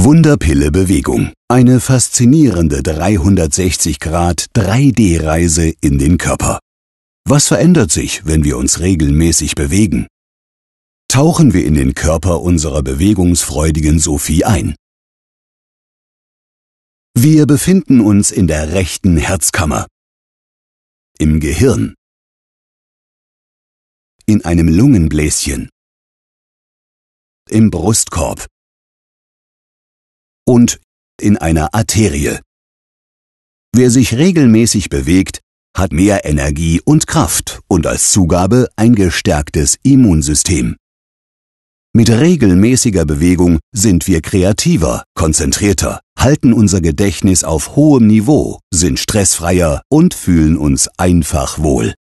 Wunderpille Bewegung. Eine faszinierende 360° 3D-Reise in den Körper. Was verändert sich, wenn wir uns regelmäßig bewegen? Tauchen wir in den Körper unserer bewegungsfreudigen Sophie ein. Wir befinden uns in der rechten Herzkammer, im Gehirn, in einem Lungenbläschen, im Brustkorb und in einer Arterie. Wer sich regelmäßig bewegt, hat mehr Energie und Kraft und als Zugabe ein gestärktes Immunsystem. Mit regelmäßiger Bewegung sind wir kreativer, konzentrierter, halten unser Gedächtnis auf hohem Niveau, sind stressfreier und fühlen uns einfach wohl.